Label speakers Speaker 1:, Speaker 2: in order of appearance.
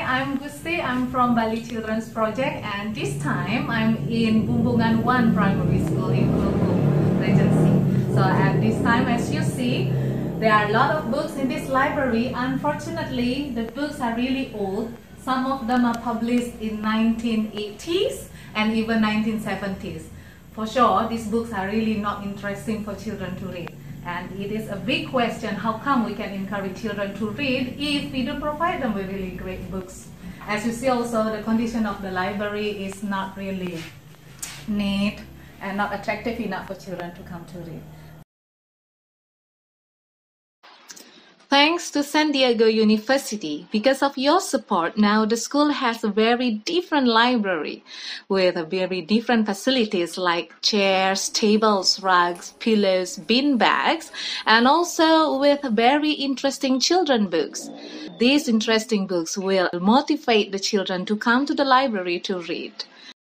Speaker 1: I'm Gusti. I'm from Bali Children's Project, and this time I'm in Bungbungan 1 Primary School in Klungkung, Regency. So at this time, as you see, there are a lot of books in this library. Unfortunately, the books are really old. Some of them are published in 1980s and even 1970s. For sure, these books are really not interesting for children to read. And it is a big question, how come we can encourage children to read if we don't provide them with really great books? As you see also, the condition of the library is not really neat and not attractive enough for children to come to read. Thanks to San Diego University, because of your support, now the school has a very different library with very different facilities like chairs, tables, rugs, pillows, bean bags, and also with very interesting children books. These interesting books will motivate the children to come to the library to read.